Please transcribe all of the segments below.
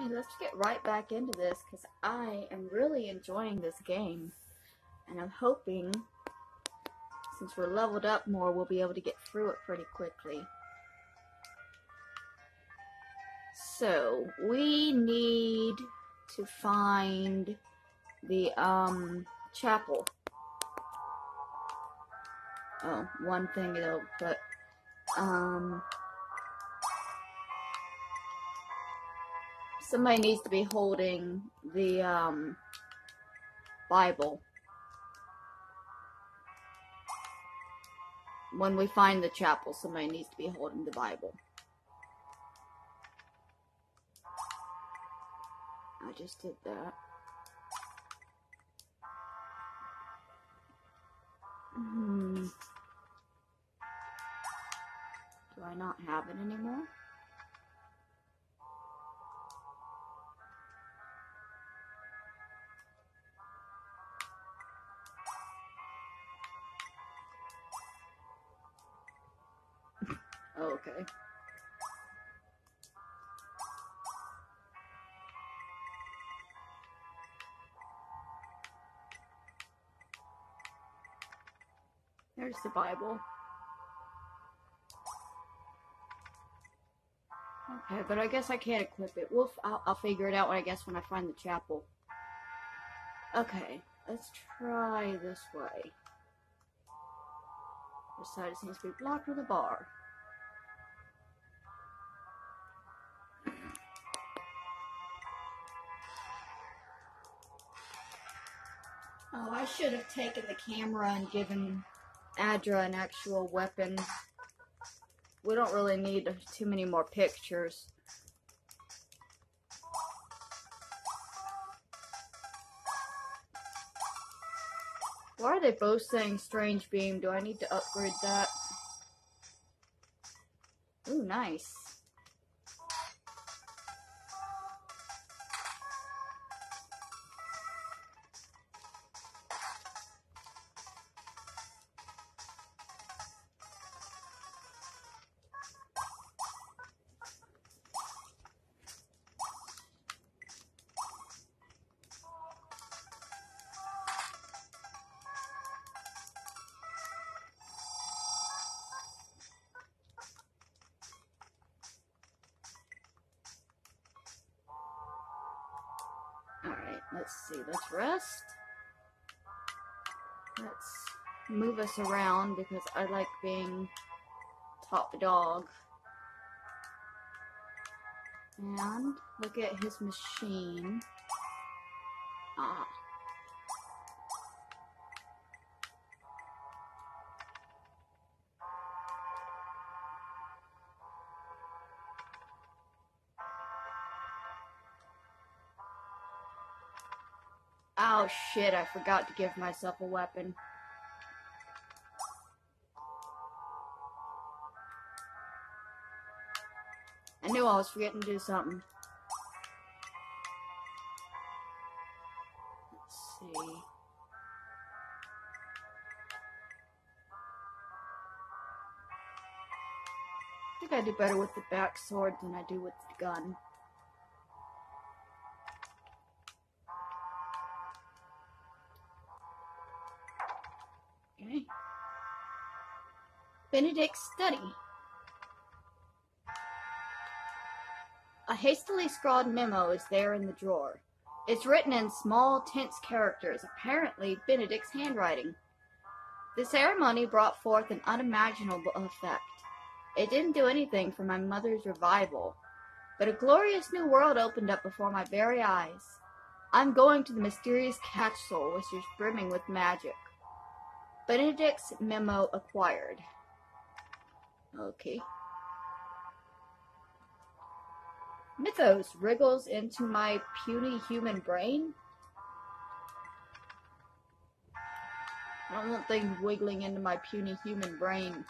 let's get right back into this because I am really enjoying this game. And I'm hoping, since we're leveled up more, we'll be able to get through it pretty quickly. So, we need to find the, chapel. Oh, one thing it'll put, somebody needs to be holding the, Bible. When we find the chapel, somebody needs to be holding the Bible. I just did that. Do I not have it anymore? Okay. There's the Bible. Okay, but I guess I can't equip it. I'll figure it out when I find the chapel. Okay, let's try this way. This side seems to be blocked with a bar. Oh, I should have taken the camera and given Adra an actual weapon. We don't really need too many more pictures. Why are they both saying strange beam? Do I need to upgrade that? Ooh, nice. Alright, let's see. Let's rest. Let's move us around because I like being top dog. And look at his machine. Ah. Oh shit, I forgot to give myself a weapon. I knew I was forgetting to do something. Let's see. I think I do better with the back sword than I do with the gun. Okay. Benedict's study. A hastily scrawled memo is there in the drawer. It's written in small, tense characters, apparently Benedict's handwriting. The ceremony brought forth an unimaginable effect. It didn't do anything for my mother's revival, but a glorious new world opened up before my very eyes. I'm going to the mysterious capsule, which is brimming with magic. Benedict's memo acquired. Okay. Mythos wriggles into my puny human brain. I don't want things wiggling into my puny human brain.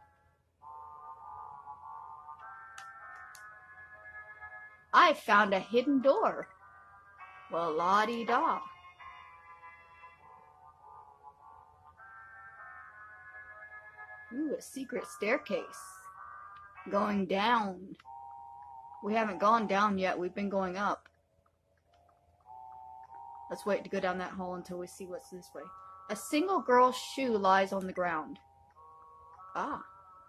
I found a hidden door. Well, la-di-da. Ooh, a secret staircase. Going down. We haven't gone down yet. We've been going up. Let's wait to go down that hall until we see what's this way. A single girl's shoe lies on the ground. Ah.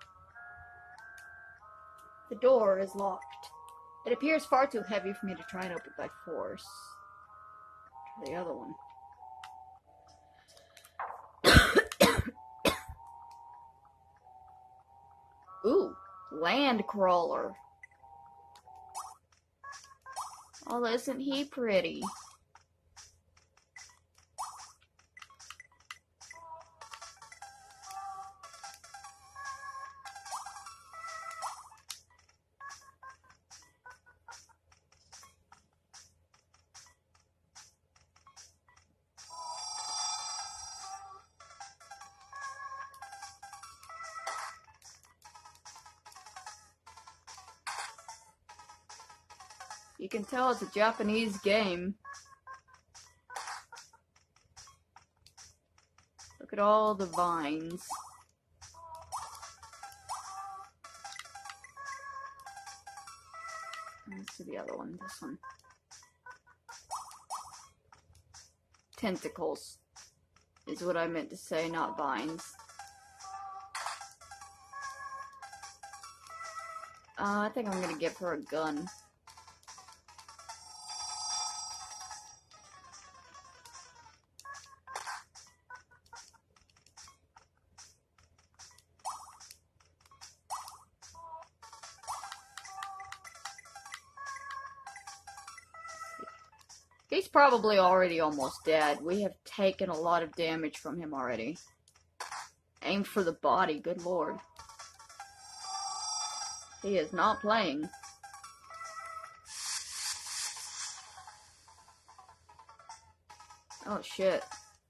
The door is locked. It appears far too heavy for me to try and open it by force. Try the other one. Ooh, land crawler. Oh, isn't he pretty? You can tell it's a Japanese game. Look at all the vines. Let's see the other one, this one. Tentacles is what I meant to say, not vines. I think I'm gonna give her a gun. He's probably already almost dead. We have taken a lot of damage from him already. Aim for the body, good lord. He is not playing. Oh shit.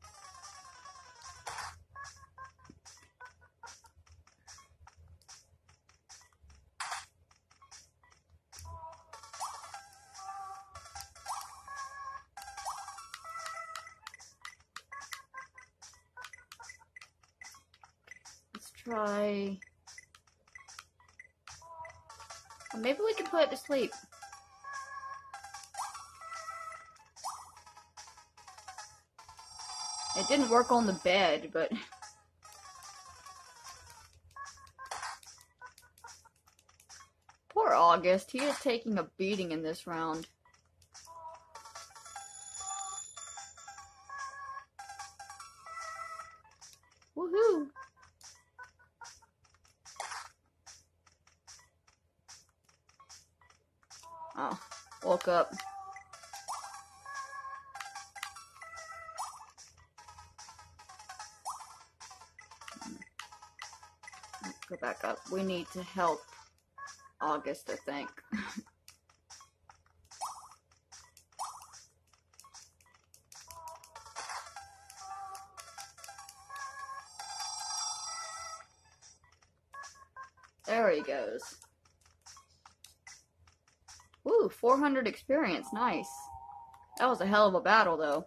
Try. Well, maybe we can put it to sleep. It didn't work on the bed, but poor August. He is taking a beating in this round. Woohoo! Oh, woke up. Go back up. We need to help August, I think. There he goes. Woo, 400 experience. Nice. That was a hell of a battle, though.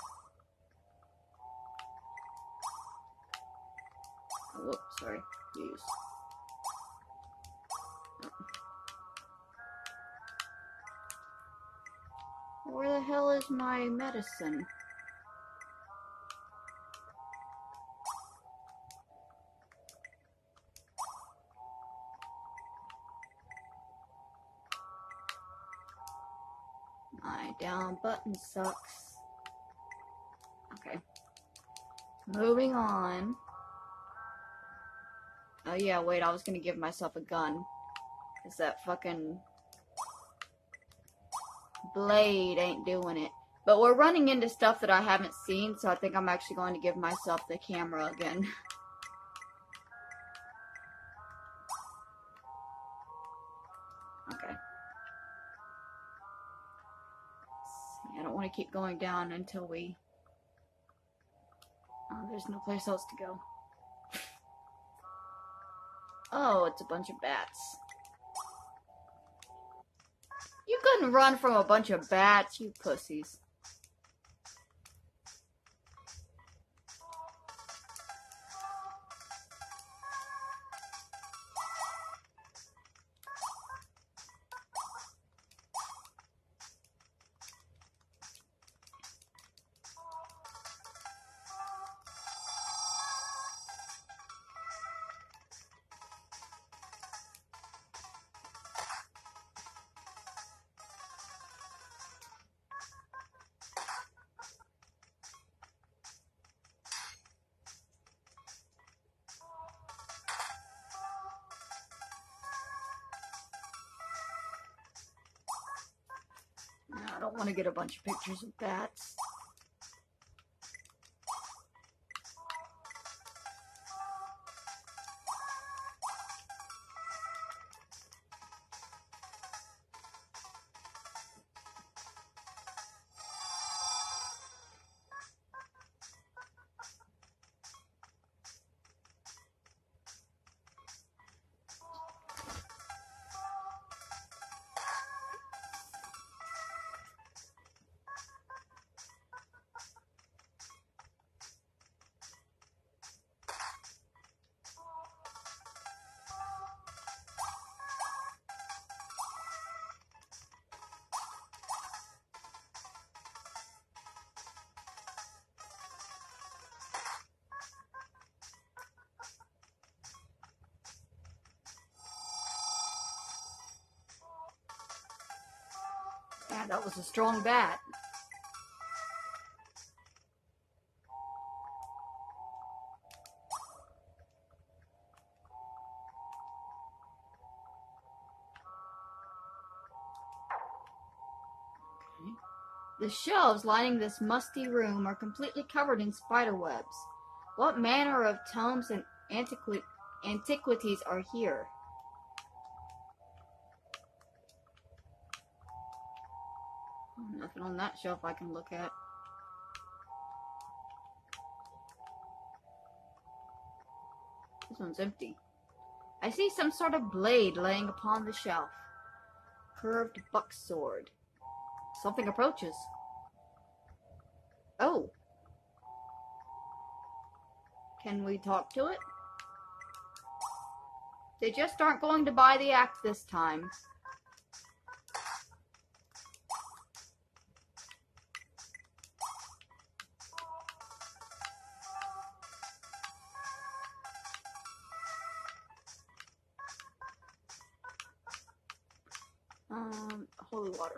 Oh, whoops, sorry. Use. Oh. Where the hell is my medicine? My down button sucks. Okay. Moving on. Oh yeah, wait, I was gonna give myself a gun. Cause that fucking blade ain't doing it. But we're running into stuff that I haven't seen, so I think I'm actually going to give myself the camera again. Okay. I don't want to keep going down until we... Oh, there's no place else to go. Oh, it's a bunch of bats. You couldn't run from a bunch of bats, you pussies. don't want to get a bunch of pictures of bats. Yeah, that was a strong bat. Okay. The shelves lining this musty room are completely covered in spider webs. What manner of tomes and antiquities are here? Nothing on that shelf I can look at. This one's empty. I see some sort of blade laying upon the shelf. Curved buck sword. Something approaches. Oh. Can we talk to it? They just aren't going to buy the act this time. Holy water.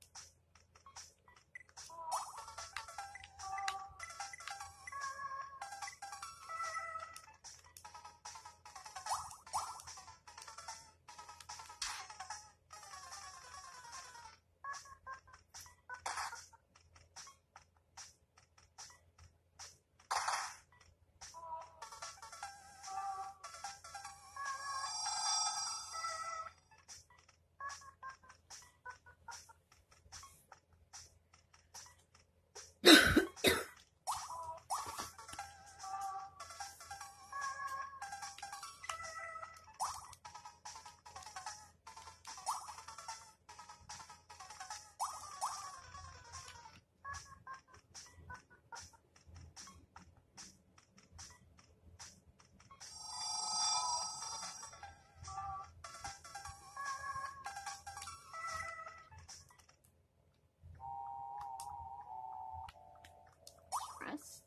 Rest.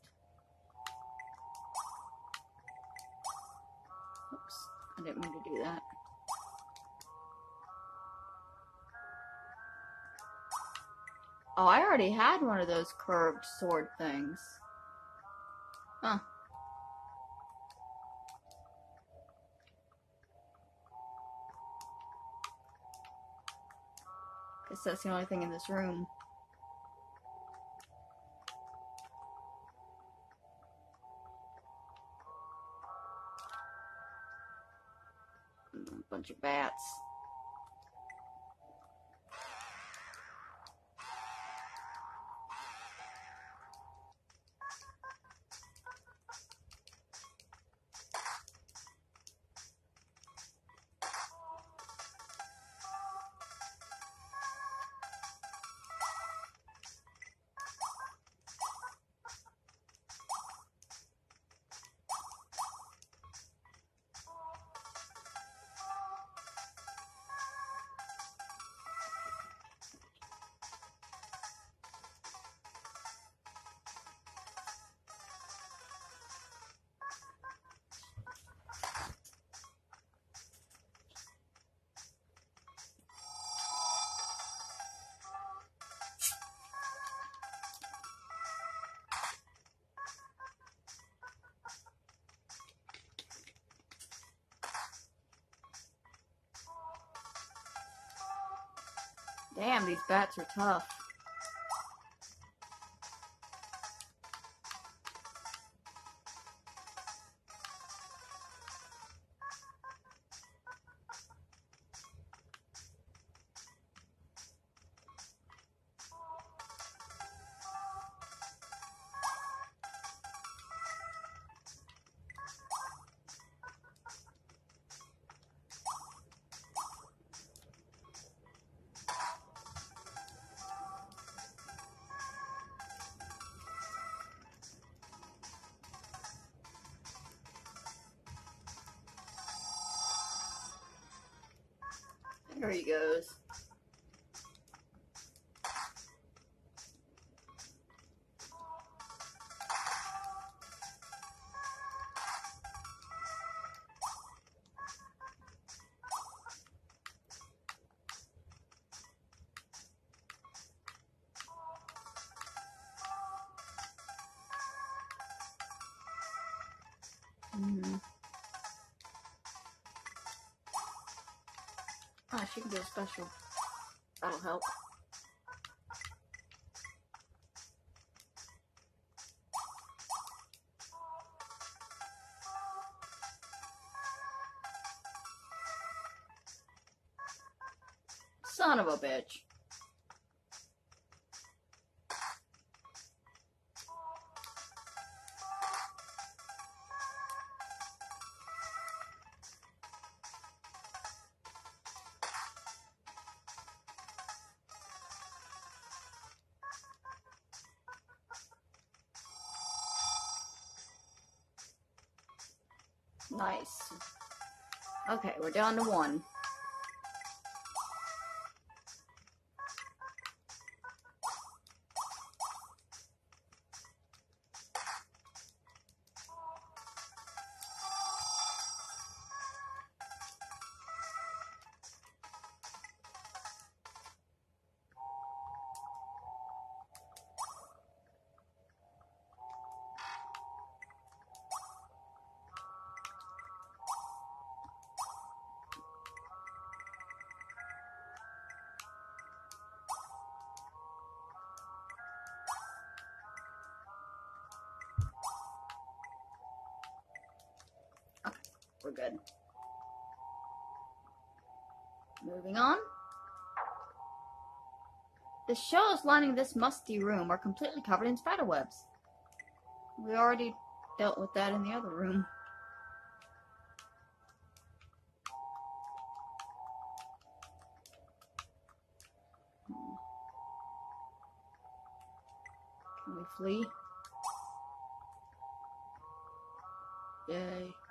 Oops, I didn't mean to do that. Oh, I already had one of those curved sword things. Huh. Guess that's the only thing in this room. A bunch of bats. Damn, these bats are tough. There he goes. Ah, she can do a special. That'll help. Son of a bitch. Nice. Okay, we're down to 1. Okay, we're good. Moving on. The shelves lining this musty room are completely covered in spider webs. We already dealt with that in the other room. Can we flee? Yay.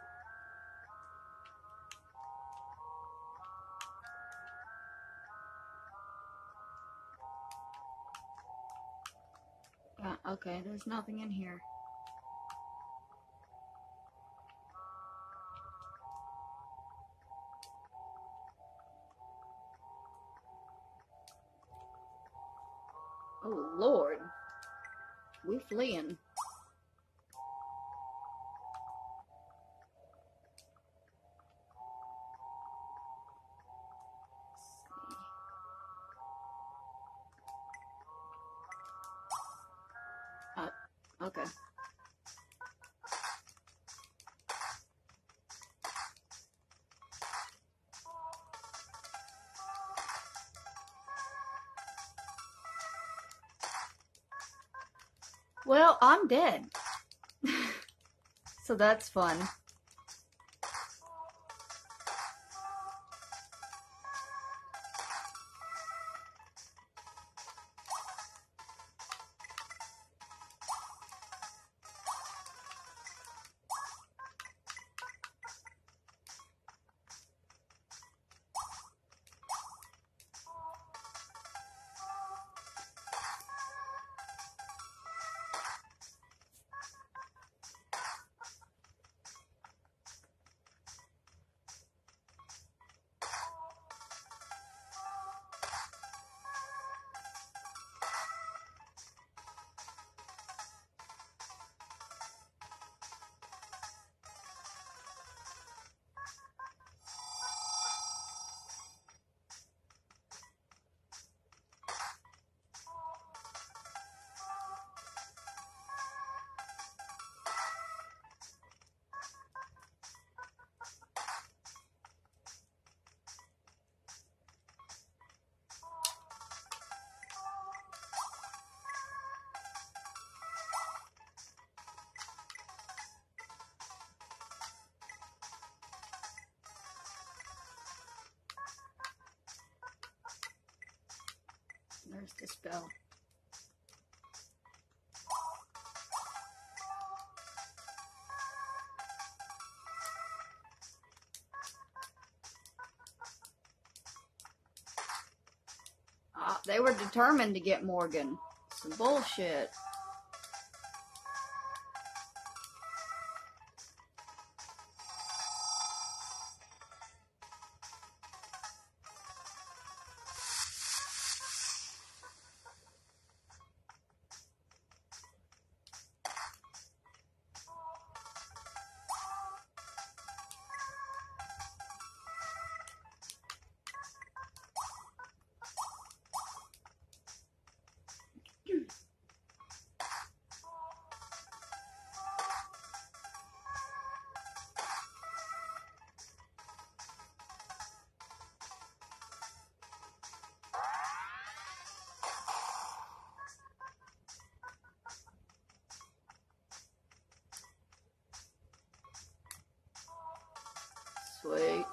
Yeah, okay, there's nothing in here. Oh, Lord. We fleeing. Okay. Well, I'm dead. So that's fun. There's the spell. They were determined to get Morgan. Some bullshit. Sweet.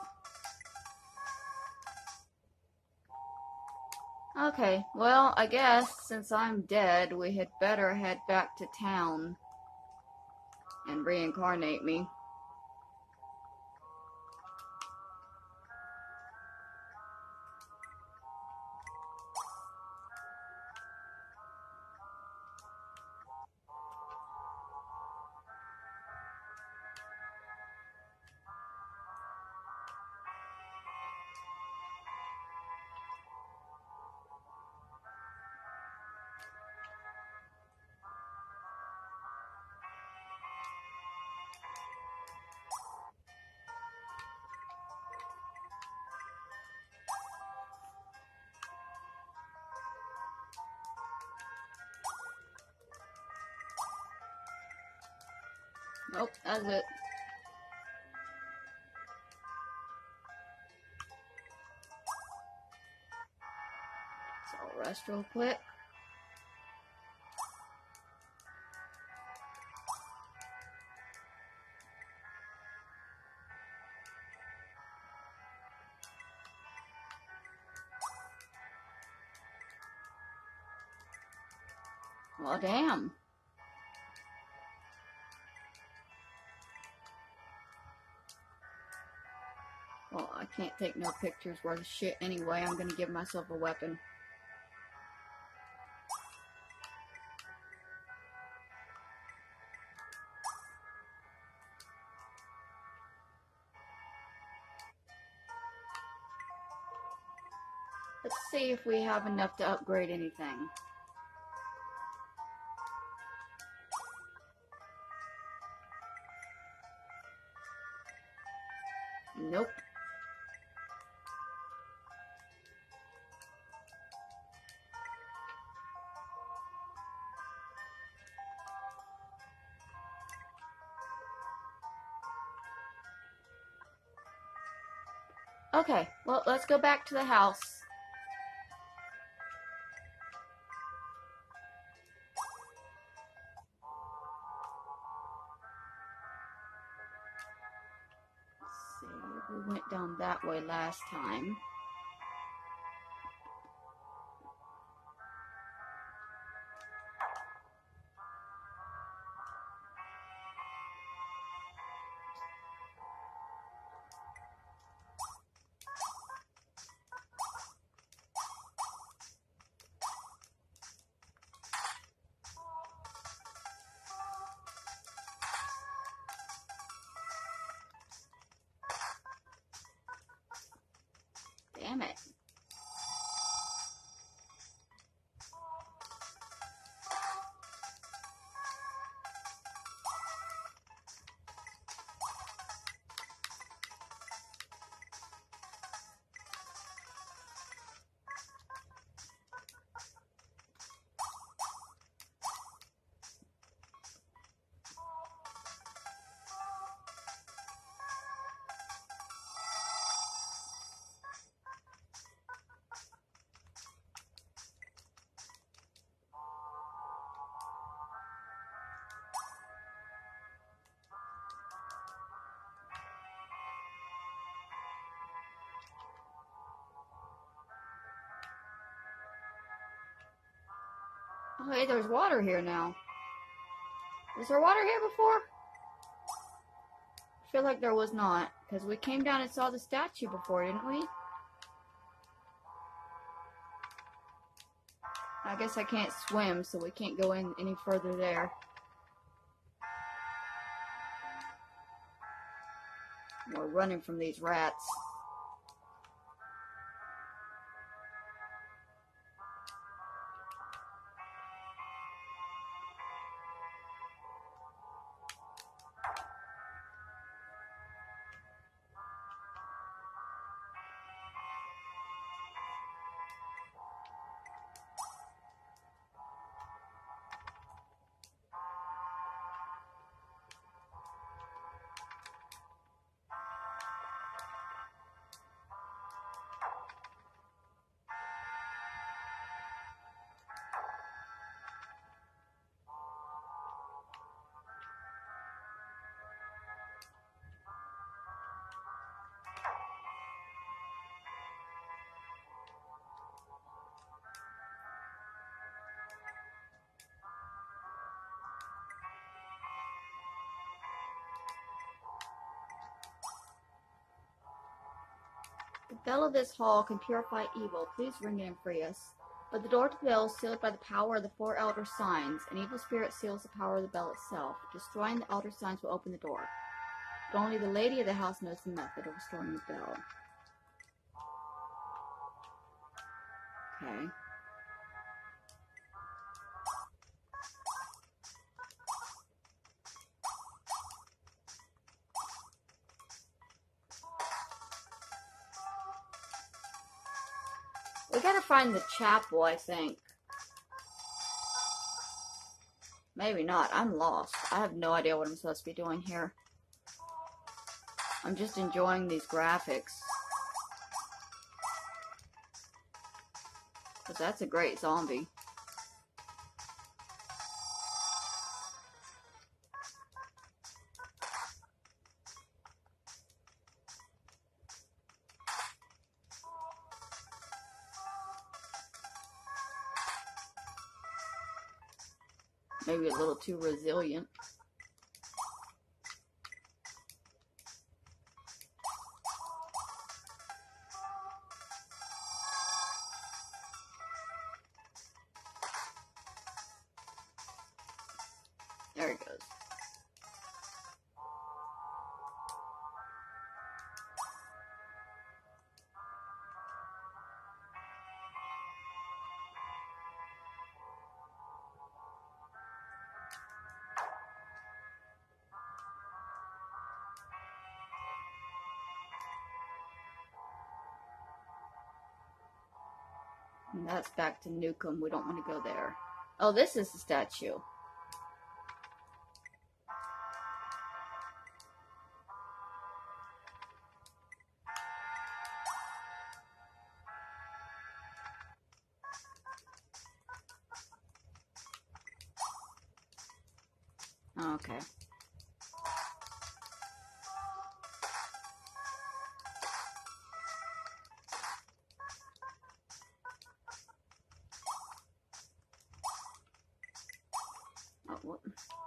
Okay, well, I guess since I'm dead, we had better head back to town and reincarnate me. Nope, that's it. So I'll rest real quick. Well, damn. Well, I can't take no pictures worth of shit anyway. I'm gonna give myself a weapon. Let's see if we have enough to upgrade anything. Nope. Okay, well, let's go back to the house. Let's see, we went down that way last time. Damn it. Oh, hey, there's water here now. Was there water here before? I feel like there was not, because we came down and saw the statue before, didn't we? I guess I can't swim, so we can't go in any further there. We're running from these rats. The bell of this hall can purify evil. Please ring it and free us. But the door to the bell is sealed by the power of the 4 elder signs. An evil spirit seals the power of the bell itself. Destroying the elder signs will open the door. But only the lady of the house knows the method of restoring the bell. Okay. We gotta find the chapel, I think. Maybe not. I'm lost. I have no idea what I'm supposed to be doing here. I'm just enjoying these graphics. Because that's a great zombie. Maybe a little too resilient. There he goes. And that's back to Newcomb. We don't want to go there. Oh, this is the statue. Okay. Oh, what?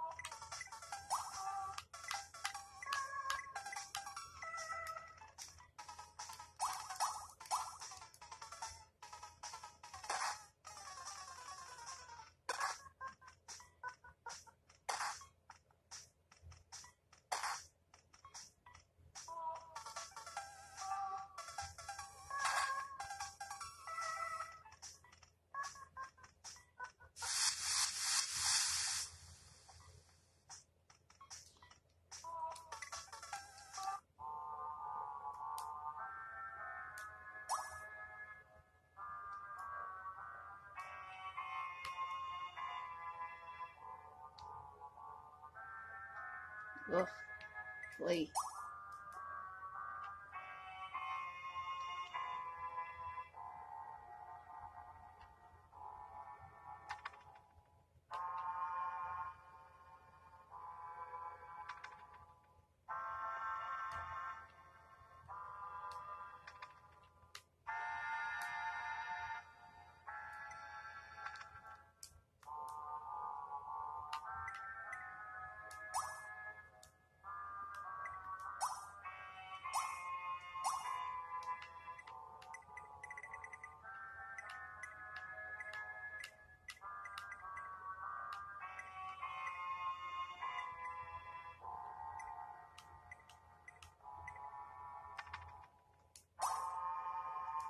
Ugh. Flee.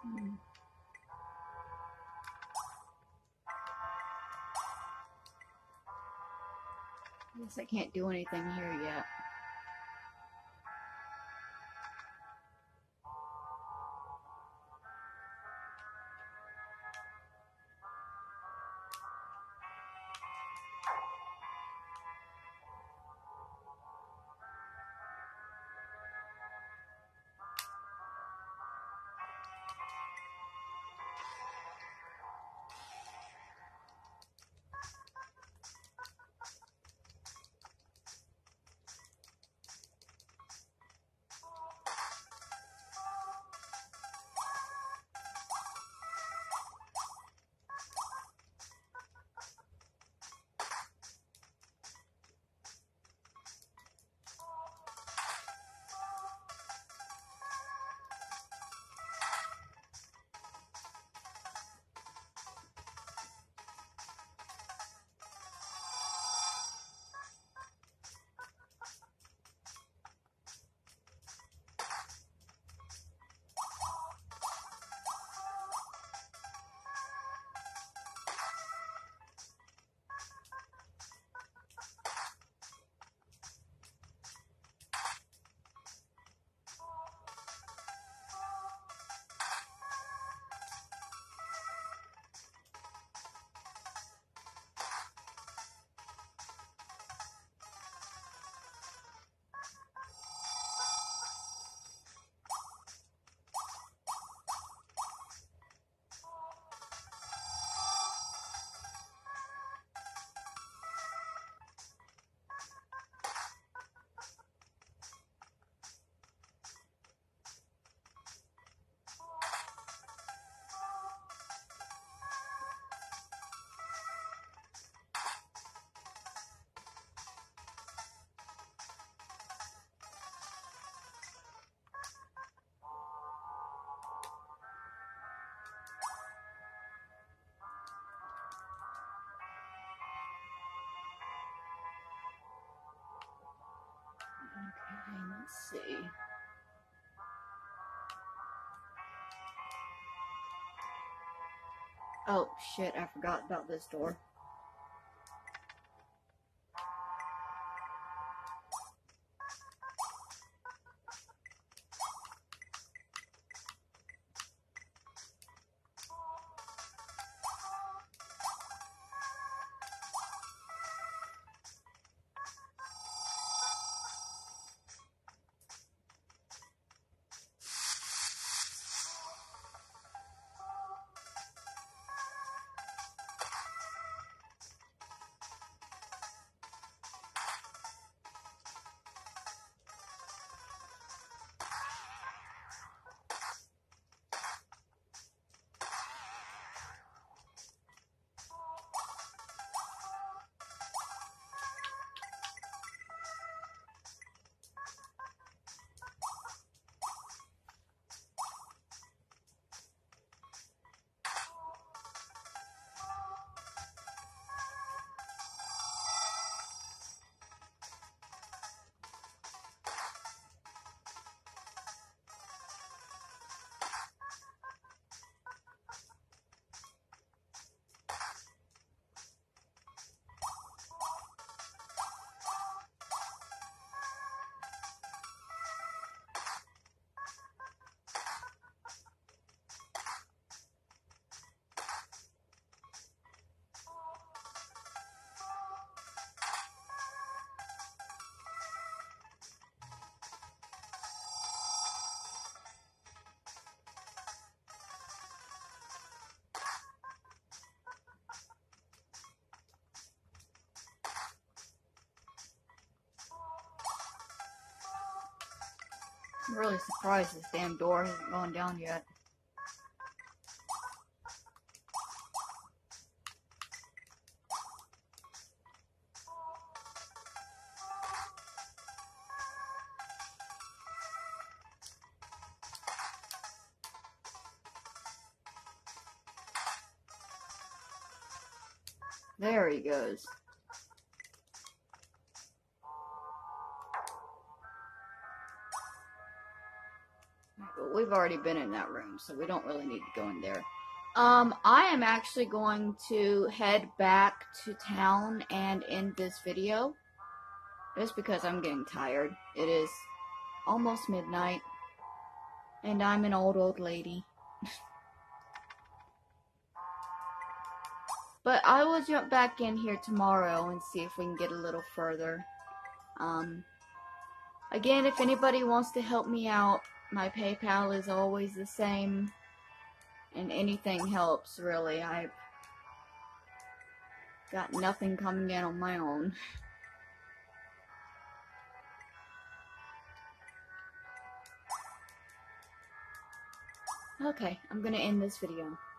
Guess I can't do anything here yet. Okay, let's see. Oh shit, I forgot about this door. I'm really surprised this damn door hasn't gone down yet. There he goes. But we we've already been in that room, so we don't really need to go in there. I am actually going to head back to town and end this video. Just because I'm getting tired. It is almost midnight. And I'm an old lady. But I will jump back in here tomorrow and see if we can get a little further. Again, if anybody wants to help me out, my PayPal is always the same. And anything helps, really. I've got nothing coming in on my own. Okay, I'm gonna end this video.